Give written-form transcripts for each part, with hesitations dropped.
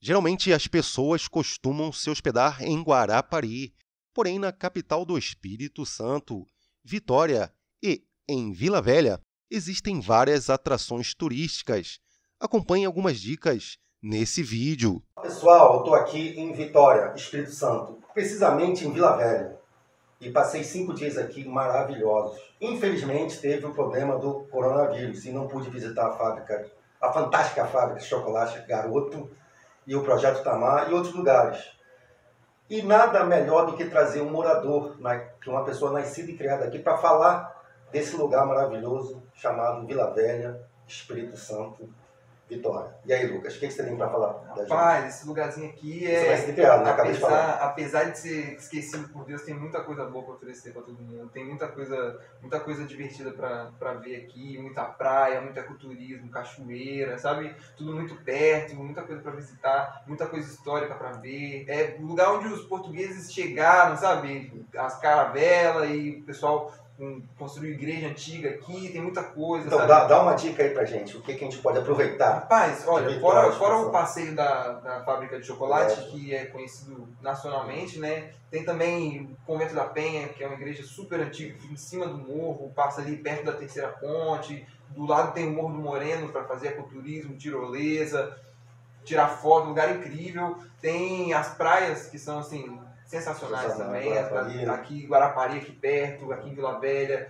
Geralmente as pessoas costumam se hospedar em Guarapari, porém na capital do Espírito Santo, Vitória, e em Vila Velha existem várias atrações turísticas. Acompanhe algumas dicas nesse vídeo. Pessoal, eu estou aqui em Vitória, Espírito Santo, precisamente em Vila Velha. E passei 5 dias aqui maravilhosos. Infelizmente teve o problema do coronavírus e não pude visitar a fábrica, a fantástica fábrica de chocolate Garoto e o Projeto Tamar e outros lugares. E nada melhor do que trazer um morador, uma pessoa nascida e criada aqui, para falar desse lugar maravilhoso chamado Vila Velha, Espírito Santo, Vitória. E aí, Lucas, o que você tem para falar da gente? Rapaz, esse lugarzinho aqui Você vai ser criado, né? Acabei de falar. Apesar de ser esquecido por Deus, tem muita coisa boa para oferecer para todo mundo. Tem muita coisa divertida para ver aqui, muita praia, muito ecoturismo, cachoeira, sabe? Tudo muito perto, muita coisa para visitar, muita coisa histórica para ver. É o lugar onde os portugueses chegaram, sabe? As caravelas e o pessoal construiu igreja antiga aqui, tem muita coisa. Então, sabe? dá uma dica aí pra gente, o que a gente pode aproveitar. Rapaz, olha, fora o passeio da fábrica de chocolate, que é conhecido nacionalmente, né? Tem também o Convento da Penha, que é uma igreja super antiga, fica em cima do morro, passa ali perto da Terceira Ponte. Do lado tem o Morro do Moreno para fazer ecoturismo, tirolesa, tirar foto, um lugar incrível. Tem as praias que são assim sensacionais também, aqui Guarapari, aqui perto, aqui em Vila Velha,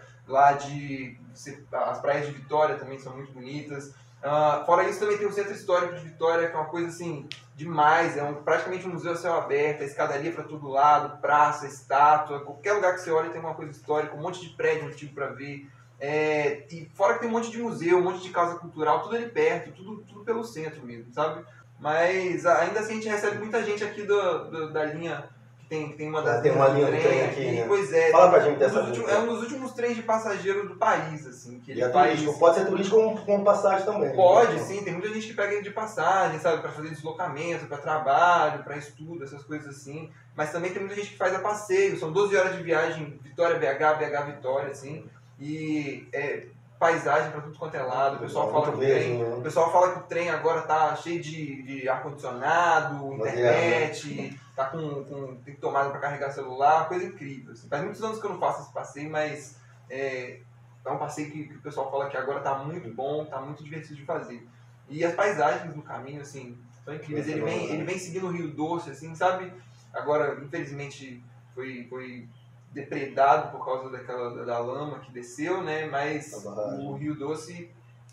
as praias de Vitória também são muito bonitas. Fora isso também tem o Centro Histórico de Vitória, que é uma coisa assim demais, praticamente um museu a céu aberto, a escadaria para todo lado, praça, estátua, qualquer lugar que você olha tem uma coisa histórica, um monte de prédio antigo para ver. E fora que tem um monte de museu, um monte de casa cultural, tudo ali perto, tudo pelo centro mesmo, sabe? Mas ainda assim a gente recebe muita gente aqui da linha. Tem uma linha do trem aqui, né? Pois é. Fala pra gente dessa linha. É um dos últimos trens de passageiro do país, assim. Que ele turístico. Pode ser turístico com passagem também. Pode, sim. Tem muita gente que pega ele de passagem, sabe? Pra fazer deslocamento, pra trabalho, pra estudo, essas coisas assim. Mas também tem muita gente que faz a passeio. São 12 horas de viagem, Vitória, BH, Vitória, assim. E paisagem pra tudo quanto é lado. O pessoal fala que o trem agora tá cheio de ar-condicionado, internet, tá tem tomada para carregar celular, coisa incrível. Assim. Faz muitos anos que eu não faço esse passeio, mas é um passeio que o pessoal fala que agora tá muito bom, tá muito divertido de fazer. E as paisagens no caminho, assim, são incríveis. Ele vem seguindo o Rio Doce, assim, sabe? Agora, infelizmente, foi depredado por causa da lama que desceu, né? Mas o Rio Doce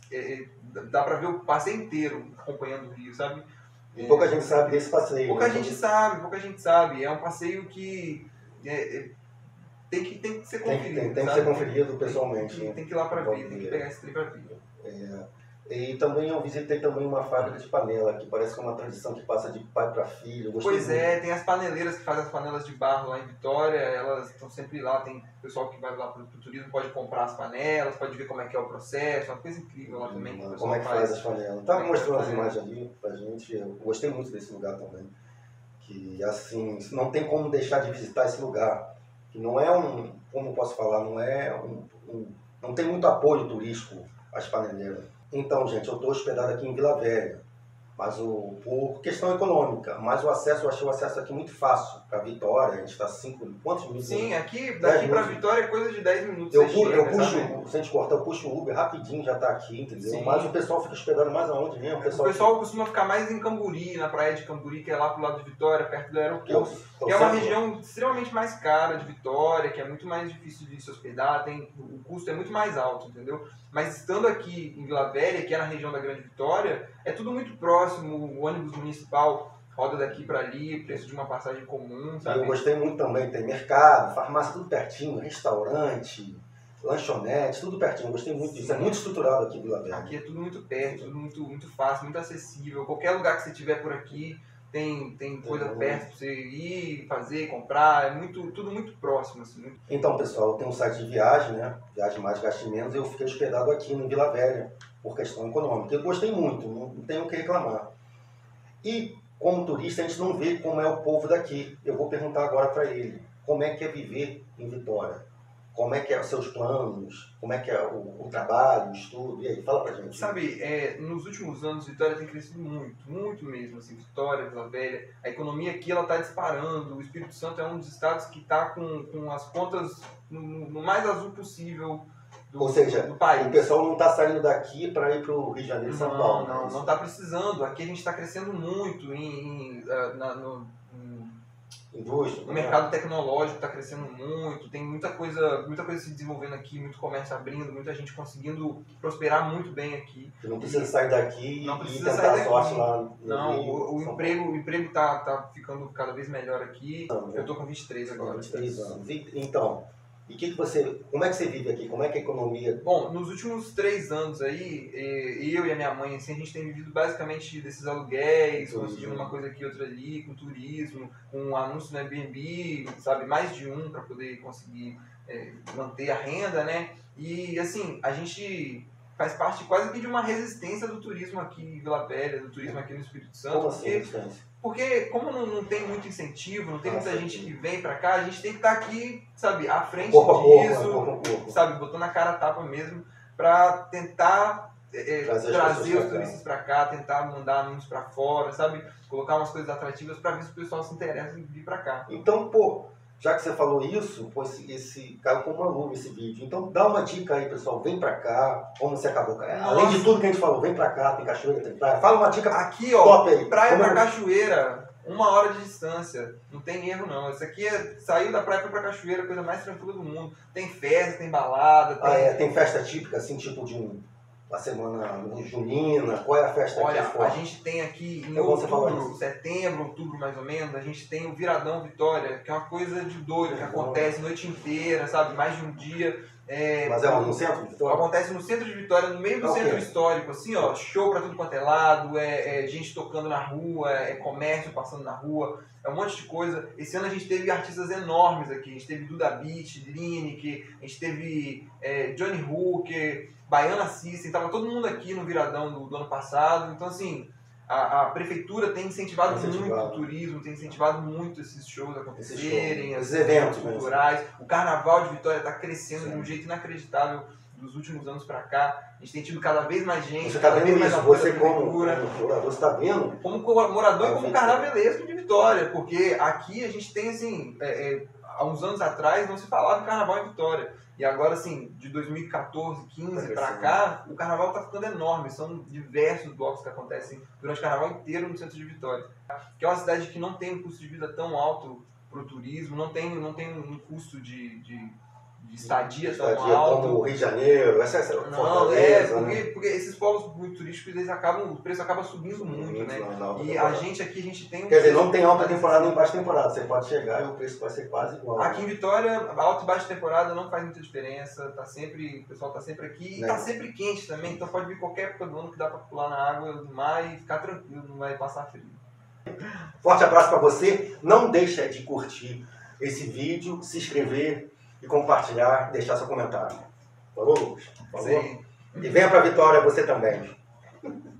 dá para ver o passeio inteiro acompanhando o rio, sabe? E pouca gente sabe desse passeio. Pouca gente sabe. É um passeio que tem que ser conferido. Tem que ser conferido pessoalmente. Tem que ir lá para ver, tem que pegar esse trem para ver. E também eu visitei também uma fábrica de panela, que parece que é uma tradição que passa de pai para filho. Tem as paneleiras que fazem as panelas de barro lá em Vitória, elas estão sempre lá, tem pessoal que vai lá para o turismo, pode comprar as panelas, pode ver como é que é o processo, é uma coisa incrível lá também. Como é que faz as panelas. Estava mostrando as imagens ali pra gente, eu gostei muito desse lugar também. Que assim, não tem como deixar de visitar esse lugar, que não é como posso falar, não tem muito apoio turístico às paneleiras. Então, gente, eu estou hospedado aqui em Vila Velha, mas por questão econômica, mas eu achei o acesso aqui muito fácil para Vitória. A gente está quantos minutos? Sim, daqui para Vitória é coisa de 10 minutos. Sem te cortar, eu puxo o Uber rapidinho, já está aqui, entendeu? Sim. Mas o pessoal fica hospedado mais aonde mesmo? O pessoal costuma ficar mais em Camburi, na praia de Camburi, que é lá pro lado de Vitória, perto do aeroporto. Que é uma região extremamente mais cara de Vitória, que é muito mais difícil de se hospedar, o custo é muito mais alto, entendeu? Mas estando aqui em Vila Velha, que é na região da Grande Vitória, é tudo muito próximo, o ônibus municipal roda daqui para ali, preço de uma passagem comum, sabe? Eu gostei muito também, tem mercado, farmácia, tudo pertinho, restaurante, lanchonete, tudo pertinho, eu gostei muito disso. É muito estruturado aqui em Vila Velha. Aqui é tudo muito perto, tudo muito fácil, muito acessível. Qualquer lugar que você tiver por aqui tem coisa perto para você ir, fazer, comprar, tudo muito próximo. Assim. Então, pessoal, eu tenho um site de viagem, né? Viagem Mais, Gaste Menos, e eu fiquei hospedado aqui no Vila Velha, por questão econômica. Eu gostei muito, não tenho o que reclamar. E, como turista, a gente não vê como é o povo daqui. Eu vou perguntar agora para ele, como é que é viver em Vitória? Como é que é os seus planos? Como é que é o trabalho, o estudo? E aí, fala pra gente. Sabe, nos últimos anos, Vitória tem crescido muito, muito mesmo. Assim, Vitória, Vila Velha, a economia aqui ela está disparando. O Espírito Santo é um dos estados que está com as contas no mais azul possível Ou seja, do país. O pessoal não está saindo daqui para ir para o Rio de Janeiro e São Paulo. Não está precisando. Aqui a gente está crescendo muito indústria, o mercado tecnológico está crescendo muito, tem muita coisa se desenvolvendo aqui, muito comércio abrindo, muita gente conseguindo prosperar muito bem aqui. Você não precisa sair daqui não e tentar a sorte lá no Não, Rio, o emprego tá ficando cada vez melhor aqui. Não, eu estou com 23 agora. 23 anos. Então, como é que você vive aqui? Como é que a economia... Bom, nos últimos 3 anos aí, eu e a minha mãe, assim, a gente tem vivido basicamente desses aluguéis, conseguindo uma coisa aqui, outra ali, com turismo, com anúncio no Airbnb, sabe, mais de um para poder conseguir manter a renda, né? E, assim, a gente faz parte quase que de uma resistência do turismo aqui em Vila Velha, do turismo aqui no Espírito Santo. Como assim, resistência? Porque como não tem muito incentivo, não tem muita gente que vem pra cá, a gente tem que estar aqui, sabe, à frente disso, sabe, botando a cara a tapa mesmo, pra tentar trazer os turistas pra cá, tentar mandar anúncios pra fora, sabe, colocar umas coisas atrativas pra ver se o pessoal se interessa em vir pra cá. Então, já que você falou isso, esse caiu como uma luva esse vídeo. Então dá uma dica aí, pessoal. Vem pra cá, como você acabou. Além de tudo que a gente falou, vem pra cá, tem cachoeira, tem praia. Fala uma dica aqui, ó, top aí. Praia pra cachoeira, 1 hora de distância. Não tem erro, não. Isso aqui saiu da praia pra cachoeira, coisa mais tranquila do mundo. Tem festa, tem balada. Tem festa típica, assim, tipo de uma semana junina? Qual é a festa aqui? Olha, a gente tem aqui em outubro, setembro, outubro mais ou menos, a gente tem o Viradão Vitória, que é uma coisa de doido, que acontece a noite inteira, sabe? Mais de um dia. Mas é no centro de Vitória? Acontece no centro de Vitória, no meio do centro histórico, assim, ó, show pra tudo quanto é lado, gente tocando na rua, comércio passando na rua, é um monte de coisa. Esse ano a gente teve artistas enormes aqui, a gente teve Duda Beat, Lineker, a gente teve Johnny Hooker, Baiana System, tava todo mundo aqui no Viradão do ano passado. Então, assim, a prefeitura tem incentivado muito o turismo, tem incentivado muito esses shows acontecerem, esses eventos culturais. O Carnaval de Vitória está crescendo de um jeito inacreditável dos últimos anos para cá. A gente tem tido cada vez mais gente. Você está vendo isso? Você como morador, você está vendo? Como morador e como carnavalesco de Vitória, porque aqui a gente tem, assim, há uns anos atrás não se falava de carnaval em Vitória. E agora, assim, de 2014, 15 para cá, o carnaval está ficando enorme. São diversos blocos que acontecem durante o carnaval inteiro no centro de Vitória. Que é uma cidade que não tem um custo de vida tão alto para o turismo, não tem um custo de estadia tão alto. Como o Rio de Janeiro, essa Fortaleza, porque esses polos muito turísticos, o preço acaba subindo muito, né? E a gente aqui, a gente tem... Quer dizer, não tem alta temporada nem baixa temporada, você pode chegar e o preço vai ser quase igual. Aqui em Vitória, alta e baixa temporada não faz muita diferença, o pessoal tá sempre aqui e tá sempre quente também, então pode vir qualquer época do ano que dá pra pular na água do mar e ficar tranquilo, não vai passar frio. Forte abraço para você, não deixa de curtir esse vídeo, se inscrever e compartilhar, deixar seu comentário. Falou, Lucas? Falou? Sim. E venha para Vitória você também.